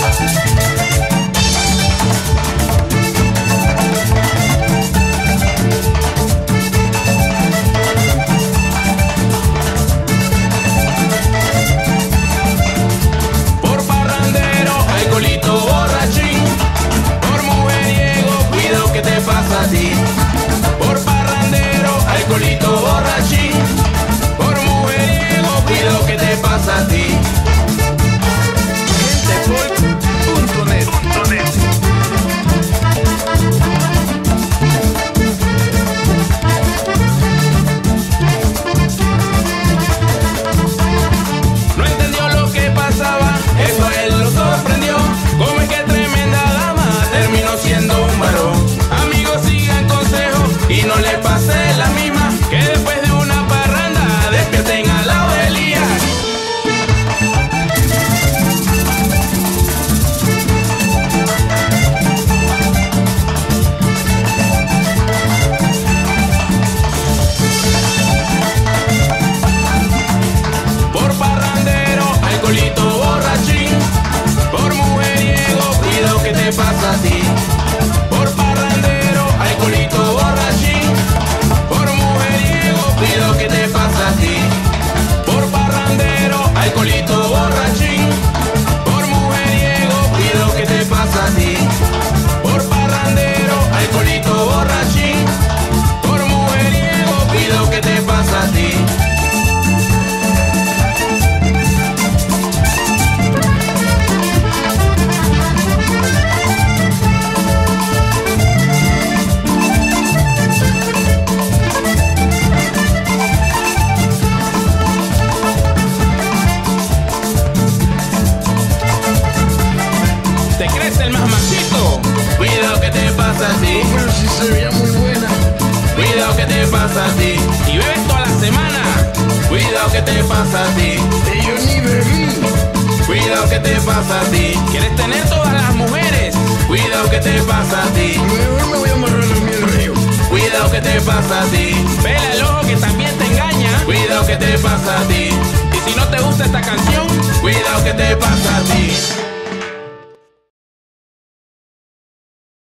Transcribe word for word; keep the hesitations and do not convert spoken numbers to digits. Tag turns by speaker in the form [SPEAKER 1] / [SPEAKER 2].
[SPEAKER 1] Por parrandero, alcoholito, borrachín. Por mujeriego, cuidado que te pasa a ti.
[SPEAKER 2] Gentefolk punto net.
[SPEAKER 1] No entendió lo que pasaba, eso a él lo sorprendió. Como es que tremenda dama terminó siendo un varón. Amigos, sigan consejos y no le pase la misma, que después de una parranda despierten al lado de Elías. Por parrandero, alcoholito, borrachín. Por mujeriego, cuidado que te pasa a ti. Por parrandero, alcoholito, borrachín. Por mujeriego, cuidado que te pasa a ti. Por parrandero, alcoholito, borrachín. Por mujeriego, cuidado que te pasa a ti. Por parrandero, alcoholito, borrachín. Por mujeriego, cuidado que te pasa a ti. ¿Te crees el más machito? Cuidado que te pasa a ti.
[SPEAKER 2] Pero si se veía muy buena.
[SPEAKER 1] Cuidado que te pasa a ti. Y bebes toda la semana. Cuidado que te pasa a ti.
[SPEAKER 2] Y yo ni bebí.
[SPEAKER 1] Cuidado que te pasa a ti. ¿Quieres tener todas las mujeres? Cuidado que te pasa a ti.
[SPEAKER 2] Mejor me voy a amarrar a mí el río.
[SPEAKER 1] Cuidado que te pasa a ti. Vela el ojo que también te engaña. Cuidado que te pasa a ti. Y si no te gusta esta canción, cuidado que te pasa a ti.